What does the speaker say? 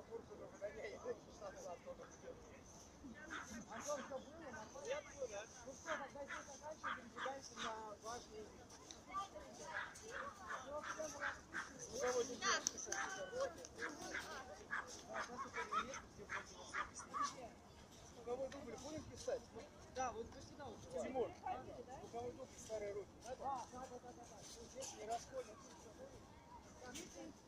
Антон, что было? Я был, да? Ну что, тогда здесь заканчиваем, передвигаемся на важный язык. Луговой дубль будем писать? Да, вот вы сюда уже. Тимур, луговой дубль старые руки. Да. Здесь не расходятся.